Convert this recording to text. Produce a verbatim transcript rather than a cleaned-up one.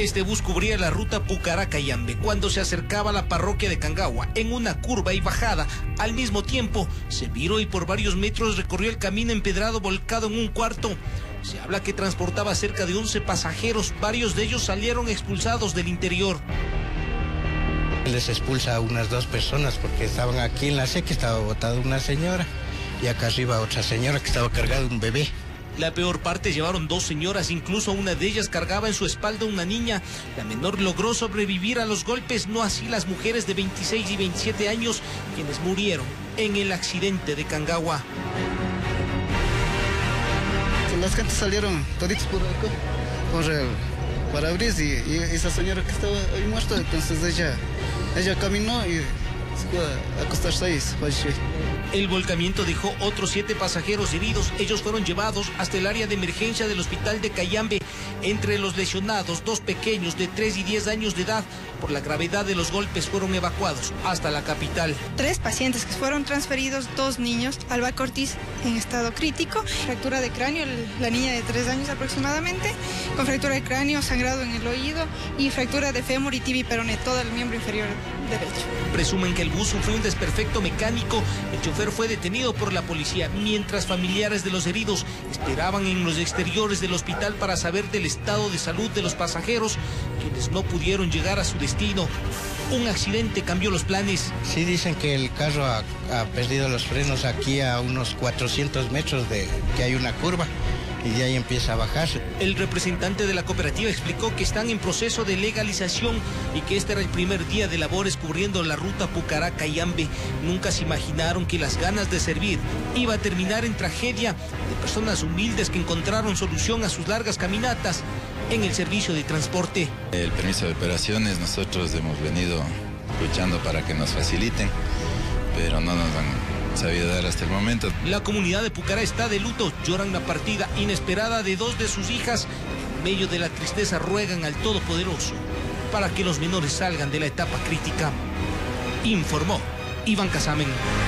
Este bus cubría la ruta Pucará-Cayambe cuando se acercaba a la parroquia de Cangagua en una curva y bajada. Al mismo tiempo, se viró y por varios metros recorrió el camino empedrado volcado en un cuarto. Se habla que transportaba cerca de once pasajeros, varios de ellos salieron expulsados del interior. Les expulsa a unas dos personas porque estaban aquí en la seca, estaba botada una señora y acá arriba otra señora que estaba cargada de un bebé. La peor parte llevaron dos señoras, incluso una de ellas cargaba en su espalda una niña. La menor logró sobrevivir a los golpes, no así las mujeres de veintiséis y veintisiete años, quienes murieron en el accidente de Cangagua. Las gentes salieron toditos por acá, por el parabrisas y, y esa señora que estaba ahí muerta, entonces ella, ella caminó y se fue a acostarse ahí, se falleció. El volcamiento dejó otros siete pasajeros heridos. Ellos fueron llevados hasta el área de emergencia del hospital de Cayambe. Entre los lesionados, dos pequeños de tres y diez años de edad. Por la gravedad de los golpes fueron evacuados hasta la capital. Tres pacientes que fueron transferidos, dos niños, Alba Cortiz en estado crítico, fractura de cráneo, la niña de tres años aproximadamente, con fractura de cráneo, sangrado en el oído y fractura de fémur y tibia y peroné, todo el miembro inferior derecho. Presumen que el bus sufrió un desperfecto mecánico. El chofer fue detenido por la policía, mientras familiares de los heridos esperaban en los exteriores del hospital para saber del estado de salud de los pasajeros, quienes no pudieron llegar a su destino. Un accidente cambió los planes. Sí, dicen que el carro ha, ha perdido los frenos aquí a unos cuatrocientos metros de que hay una curva y de ahí empieza a bajarse. El representante de la cooperativa explicó que están en proceso de legalización y que este era el primer día de labores cubriendo la ruta Pucará-Cayambe. Nunca se imaginaron que las ganas de servir iba a terminar en tragedia de personas humildes que encontraron solución a sus largas caminatas en el servicio de transporte. El permiso de operaciones nosotros hemos venido luchando para que nos faciliten, pero no nos han sabido dar hasta el momento. La comunidad de Pucará está de luto, lloran la partida inesperada de dos de sus hijas. En medio de la tristeza ruegan al Todopoderoso para que los menores salgan de la etapa crítica. Informó Iván Casamen.